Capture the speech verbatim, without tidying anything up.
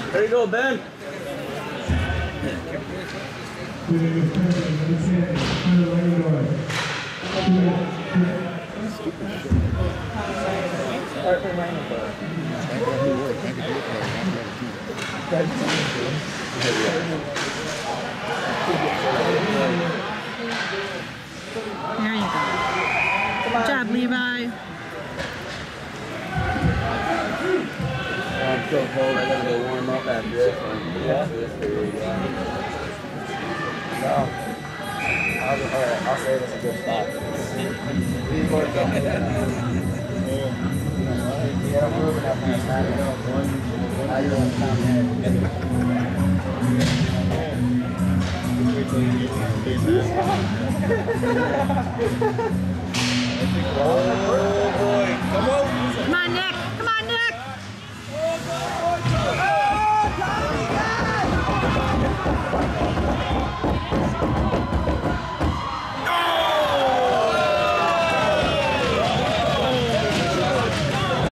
There you go, Ben. There you go. Good job, Levi. I'm so cold, I gotta go warm up after this one. Yeah. No. I'll, alright, I'll say this a good spot. These boys don't do that. Yeah, I'm moving up on Saturday. Now you're on top head. Oh boy, come on! Come on, Nick.